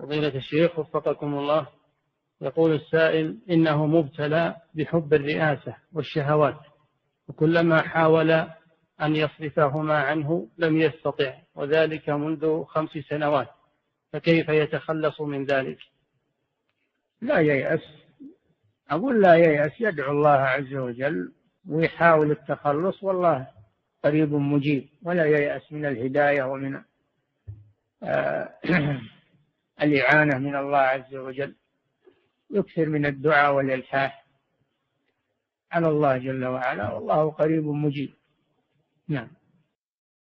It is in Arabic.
فضيلة الشيخ وفقكم الله، يقول السائل إنه مبتلى بحب الرئاسة والشهوات، وكلما حاول أن يصرفهما عنه لم يستطع، وذلك منذ 5 سنوات، فكيف يتخلص من ذلك؟ لا ييأس، أقول لا ييأس، يدعو الله عز وجل ويحاول التخلص، والله قريب مجيب، ولا ييأس من الهداية ومن الإعانة من الله عز وجل. يكثر من الدعاء والإلحاح على الله جل وعلا، والله قريب مجيب. نعم.